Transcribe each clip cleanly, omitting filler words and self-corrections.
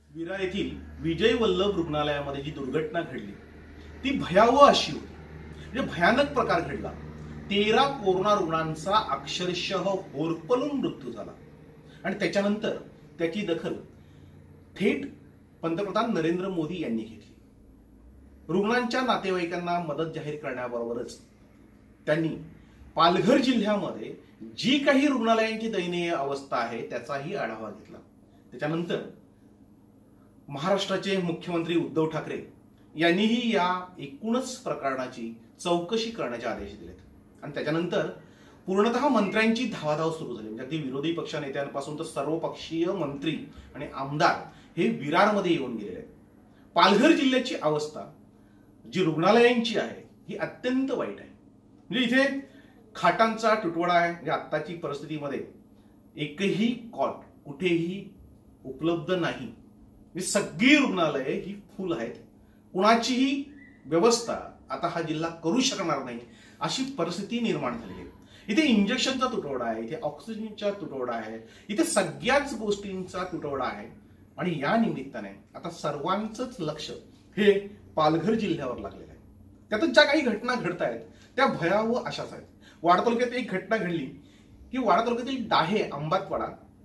विरा येथील विजय वल्लभ रुग्णालयामध्ये जी दुर्घटना घडली ती भयावह अशी होती. म्हणजे भयानक प्रकार घडला. 13 कोरोना रुग्णांचा अक्षरशः होरपळून मृत्यू झाला आणि त्याच्यानंतर त्याची दखल थेट पंतप्रधान नरेंद्र मोदी यांनी घेतली. रुग्णांच्या नातेवाईकांना मदत जाहीर करण्याबरोबरच त्यांनी पालघर जिल्ह्यामध्ये जी काही रुग्णालयांची दयनीय अवस्था आहे त्याचाही आढावा घेतला. त्याच्यानंतर महाराष्ट्राचे मुख्यमंत्री उद्धव ठाकरे यांनीही या एकूणच प्रकरणाची चौकशी करण्याचे आदेश दिलेत आणि त्याच्यानंतर पूर्णतः मंत्र्यांची धावाधाव सुरू झाली. म्हणजे अगदी विरोधी पक्ष नेत्यांपासून तर सर्वपक्षीय मंत्री आणि आमदार हे विरारमध्ये येऊन गेलेले आहेत. पालघर जिल्ह्याची अवस्था जी रुग्णालयांची आहे ही अत्यंत वाईट आहे. म्हणजे इथे खाटांचा तुटवडा आहे. म्हणजे आत्ताची परिस्थितीमध्ये एकही कॉट कुठेही उपलब्ध नाही. म्हणजे सगळी रुग्णालये ही फुल आहेत. कुणाचीही व्यवस्था आता हा जिल्हा करू शकणार नाही अशी परिस्थिती निर्माण झाली आहे. इथे इंजेक्शनचा तुटवडा आहे, इथे ऑक्सिजनचा तुटवडा आहे, इथे सगळ्याच गोष्टींचा तुटवडा आहे आणि या निमित्ताने आता सर्वांचंच लक्ष हे पालघर जिल्ह्यावर लागलेलं आहे. त्यातच ज्या काही घटना घडत आहेत त्या भयावह अशाच आहेत. वाडा तालुक्यात एक घटना घडली की वाडा तालुक्यातील डाहे अंबातवाडा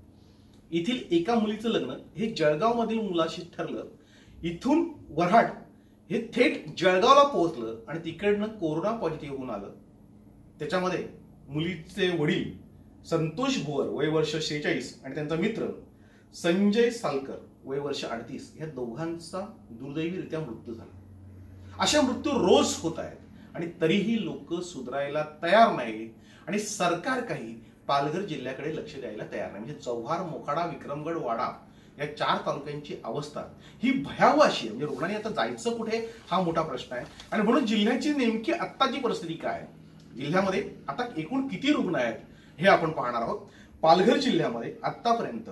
येथील एका मुलीचं लग्न हे जळगाव मधील मुलाशी ठरलं. इथून वऱ्हाड हे थेट जळगावला पोहोचलं आणि तिकडनं कोरोना पॉझिटिव्ह होऊन आलं. त्याच्यामध्ये मुलीचे वडील संतोष भुवर वय वर्ष 46 आणि त्यांचा मित्र संजय सालकर वय वर्ष 38 या दोघांचा दुर्दैवीरित्या मृत्यू झाला. अशा मृत्यू रोज होत आहेत आणि तरीही लोक सुधारायला तयार नाही आणि सरकार काही पालघर जिल्ह्याकडे लक्ष द्यायला तयार नाही. म्हणजे जव्हार, मोखाडा, विक्रमगड, वाडा या 4 तालुक्यांची अवस्था ही भयावह अशी आहे. म्हणजे रुग्णांनी आता जायचं कुठे हा मोठा प्रश्न आहे आणि म्हणून जिल्ह्याची नेमकी आत्ताची परिस्थिती काय आहे, जिल्ह्यामध्ये आता एकूण किती रुग्ण आहेत हे आपण पाहणार आहोत. पालघर जिल्ह्यामध्ये आतापर्यंत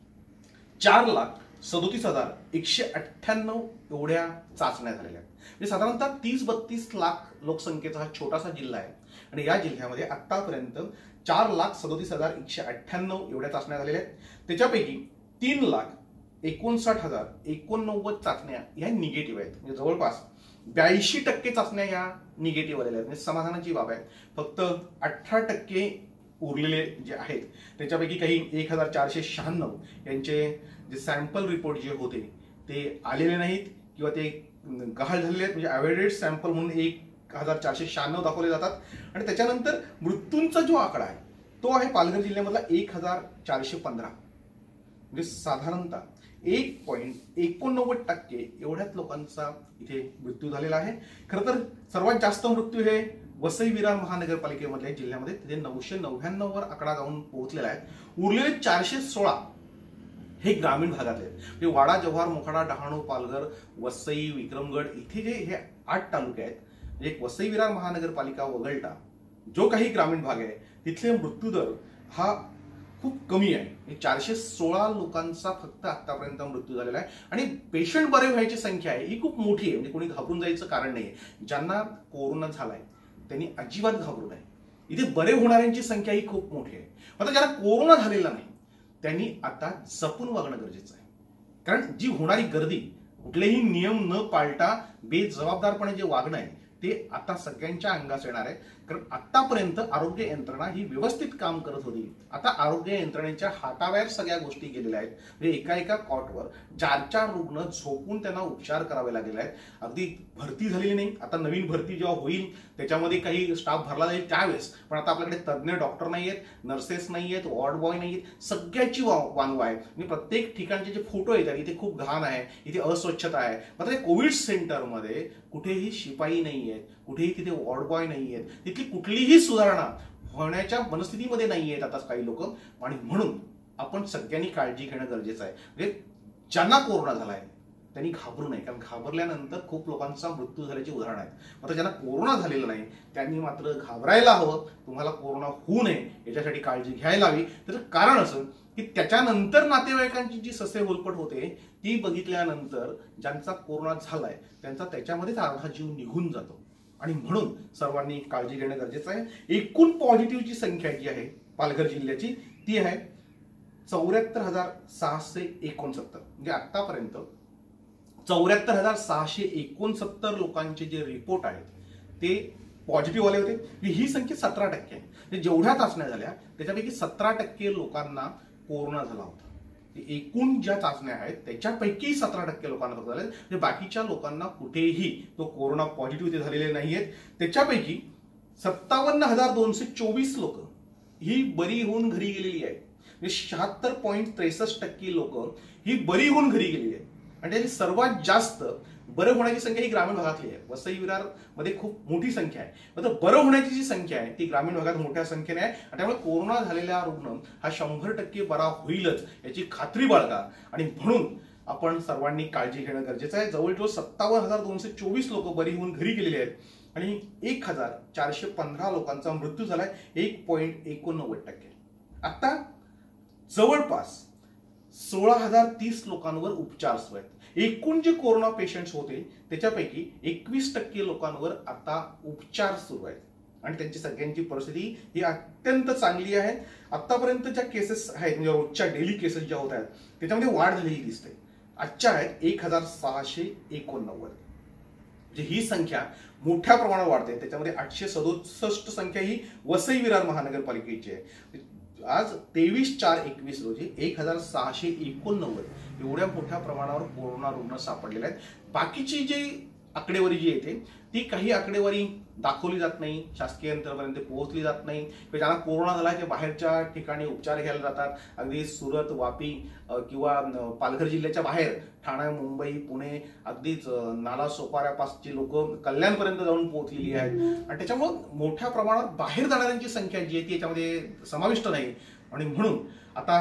4,37,198 एवढ्या चाचण्या झालेल्या आहेत. म्हणजे साधारणतः 30-32 लाख लोकसंख्येचा हा छोटासा जिल्हा आहे आणि या जिल्ह्यामध्ये आतापर्यंत 4,37,198 एवढ्या चाचण्या झालेल्या आहेत. त्याच्यापैकी 3,59,089 चाचण्या या निगेटिव्ह आहेत. म्हणजे जवळपास 82% चाचण्या या निगेटिव्ह आलेल्या आहेत. म्हणजे समाधानाची बाब आहे. फक्त 18% उरलेले जे आहेत त्याच्यापैकी काही 1,496 यांचे जे सॅम्पल रिपोर्ट जे होते ते आलेले नाहीत किंवा ते गहाळ झालेले आहेत. म्हणजे अवॉइडेड सॅम्पल म्हणून 1,496 दाखवले जातात आणि त्याच्यानंतर मृत्यूंचा जो आकडा आहे तो आहे पालघर जिल्ह्यामधला 1,415. म्हणजे साधारणतः 1.89% एवढ्याच लोकांचा इथे मृत्यू झालेला आहे. खरं तर सर्वात जास्त मृत्यू हे वसई विरार महानगरपालिकेमधल्या जिल्ह्यामध्ये तिथे 999 वर आकडा जाऊन पोहोचलेला आहे. उरलेले 416 हे ग्रामीण भागातले आहेत. म्हणजे वाडा, जव्हार, मोखाडा, डहाणू, पालघर, वसई, विक्रमगड इथे जे हे 8 तालुके आहेत म्हणजे वसई विरार महानगरपालिका वगळता जो काही ग्रामीण भाग आहे तिथले मृत्यूदर हा खूप कमी आहे. 416 लोकांचा फक्त आतापर्यंत मृत्यू झालेला आहे आणि पेशंट बरे व्हायची संख्या आहे ही खूप मोठी आहे. म्हणजे कोणी घाबरून जायचं कारण नाही. ज्यांना कोरोना झालाय त्यांनी अजिबात घाबरू नये. इथे बरे होणाऱ्यांची संख्या ही खूप मोठी आहे. आता ज्यांना कोरोना झालेला नाही त्यांनी आता जपून वागणं गरजेचं आहे. कारण जी होणारी गर्दी कुठलेही नियम न पाळता बेजबाबदारपणे जे वागणं आहे ते आता सगळ्यांच्या अंगास येणार आहे. कारण आतापर्यंत आरोग्य यंत्रणा ही व्यवस्थित काम करत होती. आता आरोग्य यंत्रणेच्या हाताबाहेर सगळ्या गोष्टी गेलेल्या आहेत. म्हणजे एका कॉटवर 4 रुग्ण झोपून त्यांना उपचार करावे लागलेले आहेत. अगदी भरती झालेली नाही. आता नवीन भरती जेव्हा होईल त्याच्यामध्ये काही स्टाफ भरला जाईल त्यावेळेस, पण आता आपल्याकडे तज्ज्ञ डॉक्टर नाही आहेत, नर्सेस नाही आहेत, वॉर्ड बॉय नाही आहेत, सगळ्याची वानवा आहे. म्हणजे प्रत्येक ठिकाणचे जे फोटो येतात इथे खूप घाण आहे, इथे अस्वच्छता आहे. मात्र कोविड सेंटरमध्ये कुठेही शिपाई नाही आहेत, कुठेही तिथे वॉर्ड बॉय नाही आहेत, तिथली कुठलीही सुधारणा होण्याच्या मनस्थितीमध्ये नाही आहेत आता काही लोक. आणि म्हणून आपण सगळ्यांनी काळजी घेणं गरजेचं आहे. म्हणजे ज्यांना कोरोना झालाय त्यांनी घाबरू नये, कारण घाबरल्यानंतर खूप लोकांचा मृत्यू झाल्याची उदाहरण आहेत. मात्र ज्यांना कोरोना झालेला नाही त्यांनी मात्र घाबरायला हवं. तुम्हाला कोरोना होऊ नये याच्यासाठी काळजी घ्यायला हवी. त्याचं कारण असं की त्याच्यानंतर नातेवाईकांची जी ससे होलपट होते ती बघितल्यानंतर ज्यांचा कोरोना झालाय त्यांचा त्याच्यामध्येच अर्धा जीव निघून जातो आणि म्हणून सर्वांनी काळजी घेणं गरजेचं आहे. एकूण पॉझिटिव्हची संख्या जी आहे पालघर जिल्ह्याची ती आहे 74,669 म्हणजे आतापर्यंत 74,669 लोकांचे जे रिपोर्ट आहेत ते पॉझिटिव्ह आले होते। ही संख्या 17% आहे। म्हणजे जेवढ्या चाचण्या झाल्या त्याच्यापैकी 17% लोकांना कोरोना झाला होता। एकूण ज्या चाचण्या आहेत त्याच्यापैकी 17% लोकांना फक्त झाले, म्हणजे बाकीच्या लोकांना कुठेही तो कोरोना पॉझिटिव्ह ते झालेले नाहीयेत। त्याच्यापैकी 57,224 लोक ही बरी होऊन घरी गेलेली आहेत। म्हणजे 76.63% लोक ही बरी होऊन घरी गेलेली आहेत। आणि त्याची सर्वात जास्त बरं होण्याची संख्या ही ग्रामीण भागातली आहे। वसई विरार मध्ये खूप मोठी संख्या आहे, मात्र बरं होण्याची जी संख्या आहे ती ग्रामीण भागात मोठ्या संख्येने आहे। आणि त्यामुळे कोरोना झालेला रुग्ण हा 100% बरा होईलच याची खात्री बाळगा। आणि म्हणून आपण सर्वांनी काळजी घेणं गरजेचं आहे। जवळजवळ 57,224 लोक बरी होऊन घरी गेलेले आहेत आणि 1,415 लोकांचा मृत्यू झालाय, 1.89%। आता जवळपास 16,030 लोकांवर उपचार सुरू आहेत। एकूण जे कोरोना पेशंट्स होते त्याच्यापैकी 21% लोकांवर आता उपचार सुरू आहेत आणि त्यांची सगळ्यांची परिस्थिती ही अत्यंत चांगली आहे। आतापर्यंत ज्या केसेस आहेत म्हणजे रोजच्या डेली केसेस ज्या होत आहेत त्याच्यामध्ये वाढ झालेली दिसते। आजच्या आहेत 1,689, म्हणजे ही संख्या मोठ्या प्रमाणात वाढते। त्याच्यामध्ये 867 संख्या ही वसई विरार महानगरपालिकेची आहे। आज 23/4/21 रोजी 1,689 एवढ्या मोठ्या प्रमाणावर कोरोना रुग्ण सापडलेले आहेत। बाकीची जी आकडेवारी जी येते ती काही आकडेवारी दाखवली जात नाही, शासकीय यंत्रणेपर्यंत पोहोचली जात नाही। ज्यांना कोरोना झाला ते बाहेरच्या ठिकाणी उपचार घ्यायला जातात, अगदी सुरत, वापी किंवा पालघर जिल्ह्याच्या बाहेर ठाणे, मुंबई, पुणे, अगदीच नालासोपाऱ्यापासची लोक कल्याणपर्यंत जाऊन पोहोचलेली आहेत। आणि त्याच्यामुळे मोठ्या प्रमाणात बाहेर जाणाऱ्यांची संख्या जी आहे ती याच्यामध्ये समाविष्ट नाही। आणि म्हणून आता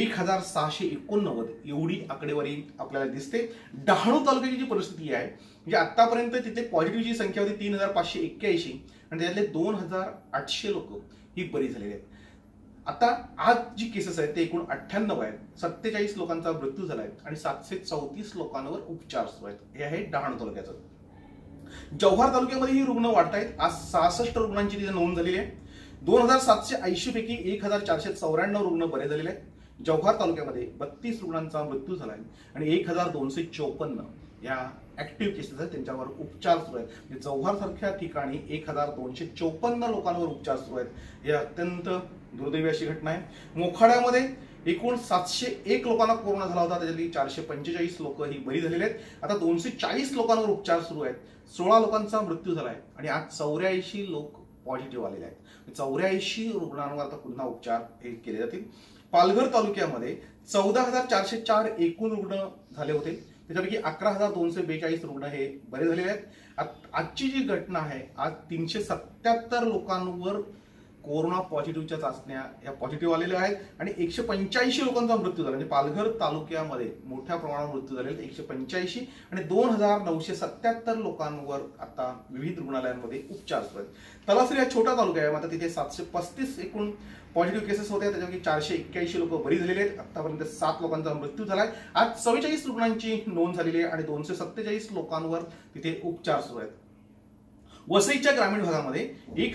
1,689 एवढी आकडेवारी आपल्याला दिसते। डहाणू तालुक्याची जी परिस्थिती आहे म्हणजे आतापर्यंत तिथे पॉझिटिव्हची संख्या होती 3,581 आणि त्यातले 2,800 लोक ही बरी झालेली आहेत। आता आज जी केसेस आहेत ते एकूण 98 आहेत, 47 लोकांचा मृत्यू झालाय आणि 734 लोकांवर उपचार सुरू आहेत। हे आहे डहाणू तालुक्याचं। जव्हार तालुक्यामध्ये ही रुग्ण वाढत आहेत। आज 66 रुग्णांची तिथे नोंद झालेली आहे। 2,780 पैकी 1,494 रुग्ण बरे झालेले आहेत। जव्हार तालुक्यामध्ये 32 रुग्णांचा मृत्यू झालाय आणि 1,254 या ऍक्टिव्ह केसेस आहेत, त्यांच्यावर उपचार सुरू आहेत। जव्हार सारख्या ठिकाणी 1,254 लोकांवर उपचार सुरू आहेत। हे अत्यंत दुर्दैवी अशी घटना आहे। मोखाड्यामध्ये एकूण 701 लोकांना कोरोना झाला होता, त्याच्यापैकी 445 लोक ही बरी झालेली आहेत। आता 240 लोकांवर उपचार सुरू आहेत, 16 लोकांचा मृत्यू झालाय आणि आज 84 लोक पॉझिटिव्ह आलेले आहेत। 84 रुग्णांवर आता पुन्हा उपचार हे केले जातील। पालघर तालुक्यामध्ये 14,404 एकूण रुग्ण झाले होते, त्याच्यापैकी 11,242 रुग्ण हे बरे झालेले आहेत। आजची जी घटना आहे, आज 377 लोकांवर कोरोना पॉझिटिव्हच्या चाचण्या या पॉझिटिव्ह आलेल्या आहेत आणि 185 लोकांचा मृत्यू झाला। म्हणजे पालघर तालुक्यामध्ये मोठ्या प्रमाणावर मृत्यू झालेले 185 आणि 2,977 लोकांवर आता विविध रुग्णालयांमध्ये उपचार सुरू आहेत। तलासरी हा छोटा तालुका आहे, मात्र तिथे 735 एकूण पॉझिटिव्ह केसेस होते, त्याच्यापैकी 481 लोक बरी झालेले आहेत। आतापर्यंत 7 लोकांचा मृत्यू झालाय। आज 44 रुग्णांची नोंद झालेली आहे आणि 247 लोकांवर तिथे उपचार सुरू आहेत। वसईच्या ग्रामीण भागामध्ये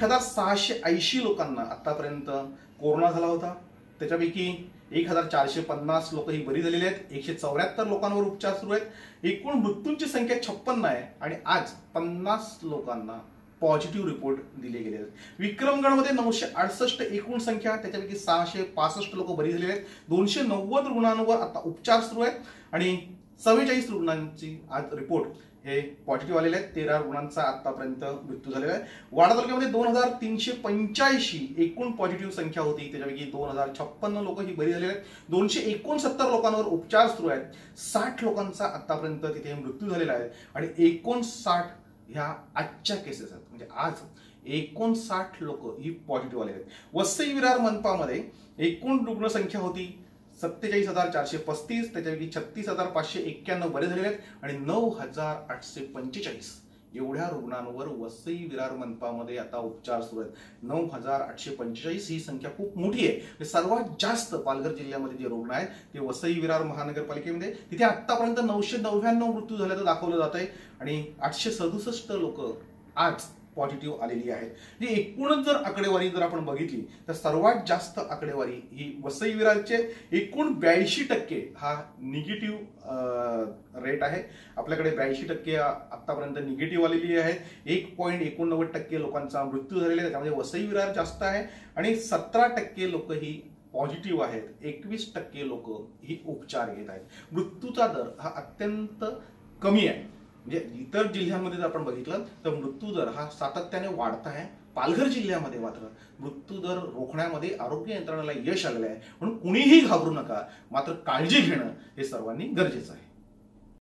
1,680 लोकांना आतापर्यंत कोरोना झाला होता, त्याच्यापैकी 1,450 लोक ही बरी झालेली आहेत। 174 लोकांवर उपचार सुरू आहेत। एकूण मृत्यूंची संख्या 56 आहे आणि आज 50 लोकांना पॉझिटिव्ह रिपोर्ट दिले गेले आहेत। विक्रमगडमध्ये 968 एकूण संख्या, त्याच्यापैकी 665 लोक बरी झालेली आहेत। 290 रुग्णांवर आता उपचार सुरू आहेत आणि 44 रुग्णांची आज रिपोर्ट हे पॉझिटिव्ह आलेले आहेत। 13 रुग्णांचा आतापर्यंत मृत्यू झालेला आहे। वाडा तालुक्यामध्ये 2,385 एकूण पॉझिटिव्ह संख्या होती, त्याच्यापैकी 2,056 लोक ही बरी झालेली आहेत। 269 लोकांवर उपचार सुरू आहेत। 60 लोकांचा आतापर्यंत तिथे मृत्यू झालेला आहे आणि 59 ह्या आजच्या केसेस आहेत। म्हणजे आज 59 लोक ही पॉझिटिव्ह आलेले आहेत। वसई विरार मनपामध्ये एकूण रुग्ण संख्या होती 47,435, त्याच्यापैकी 36,591 बरे झालेले आहेत आणि 9,845 एवढ्या रुग्णांवर वसई विरार मनपामध्ये आता उपचार सुरू आहेत। 9,845 ही संख्या खूप मोठी आहे। सर्वात जास्त पालघर जिल्ह्यामध्ये जे रुग्ण आहेत ते वसई विरार महानगरपालिकेमध्ये, तिथे आतापर्यंत 999 मृत्यू झाल्याचं दाखवलं जात आहे आणि 867 लोक आज पॉझिटिव्ह आलेली आहे. जी एकूणच जर आकडेवारी जर आपण बघितली तर सर्वात जास्त आकडेवारी ही वसई विरारचे एकूण 82% हा निगेटिव्ह रेट आहे. आपल्याकडे 82% आतापर्यंत निगेटिव्ह आलेली आहे. 1.89% लोकांचा मृत्यू झालेला आहे, त्यामध्ये वसई विरार जास्त आहे आणि 17% लोक ही पॉझिटिव्ह आहेत. 21% लोक ही उपचार घेत आहेत. मृत्यूचा दर हा अत्यंत कमी आहे. म्हणजे इतर जिल्ह्यांमध्ये जर आपण बघितलं तर मृत्यू दर हा सातत्याने वाढत आहे. पालघर जिल्ह्यामध्ये मात्र मृत्यू दर रोखण्यामध्ये आरोग्य यंत्रणेला यश आलेलं आहे. म्हणून कुणीही घाबरू नका, मात्र काळजी घेणं हे सर्वांनी गरजेचं आहे.